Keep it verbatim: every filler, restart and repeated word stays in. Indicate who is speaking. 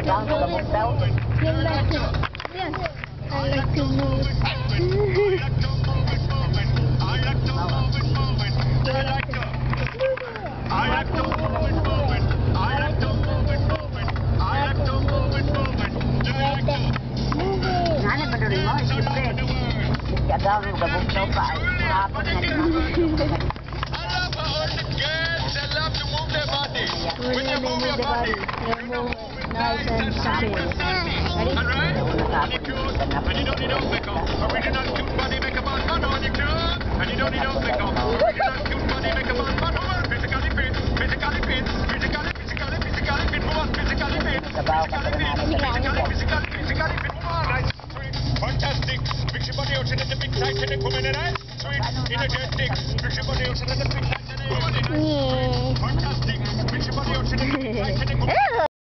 Speaker 1: Down to the move down.
Speaker 2: You like to, yes, I like to move.
Speaker 3: I like to move it, move it. I like to move it, move it. I like to move it, move it. I like to
Speaker 2: Move it.
Speaker 1: Ano ba doon mo? Siyempre. Agaw mo gabog daw pa. Hapon na rin.
Speaker 3: I love all the girls that love to move their body. When you move your body, you move nice and sunny. Alright? And you cute, and you don't need no makeup. Original cute body makeup on fun on you cute. And you don't need no makeup. Original cute body makeup on fun. Physically fit, physically fit, physically, physically, physically fit woman, physically fit. Physically fit, physically, physically, physically fit woman. Nice, sweet, fantastic. Mix your body out in the big tight and the woman and I. Sweet, energetic. Mix your body out in the big tight and the woman and I.
Speaker 2: Yeah.